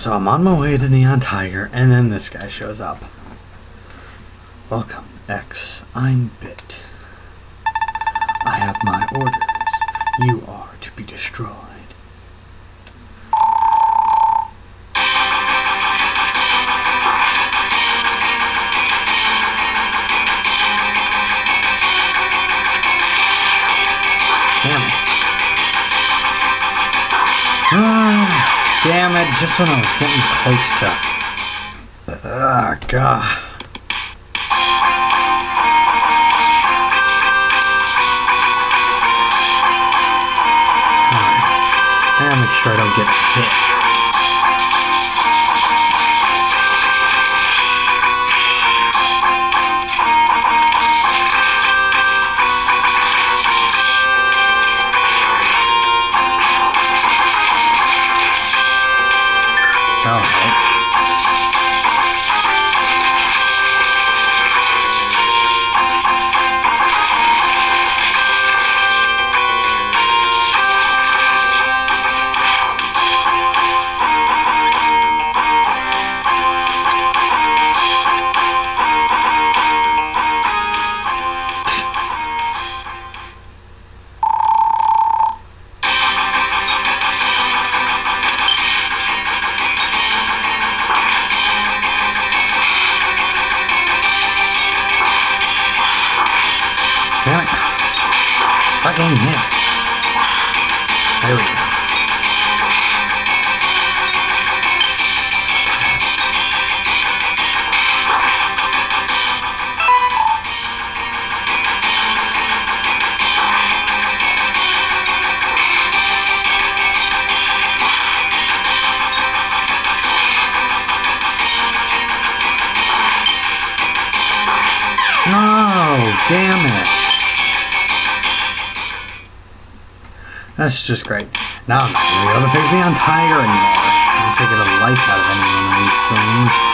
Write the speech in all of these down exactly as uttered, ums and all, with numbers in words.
So I'm on my way to Neon Tiger, and then this guy shows up. Welcome, X. I'm Bit. I have my orders. You are to be destroyed. Damn it. Ah, damn it, just when I was getting close to... Ah, God. Alright. I gotta make sure I don't get hit. Damn it. Start getting hit. There we go. No, damn it. That's just great. Now I'm not going to be able to face Neon Tiger anymore. I'm just taking the life out of any of these things.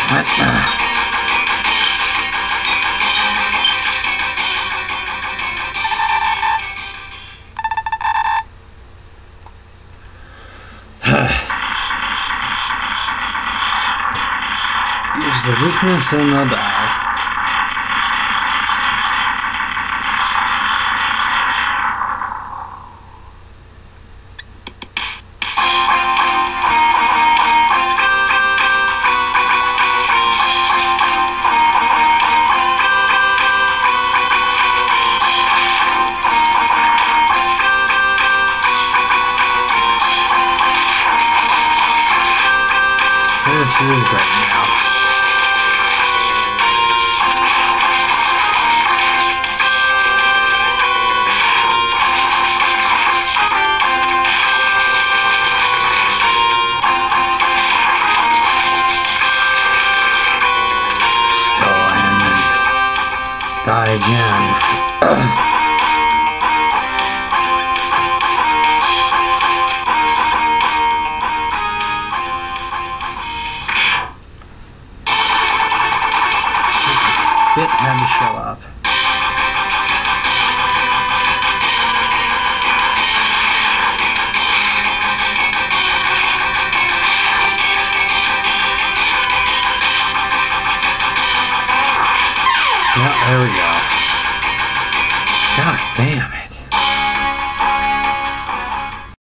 Use the weakness and they'll die. This is great now. Just go in and die again. It had to show up. Yeah, there we go. God damn it.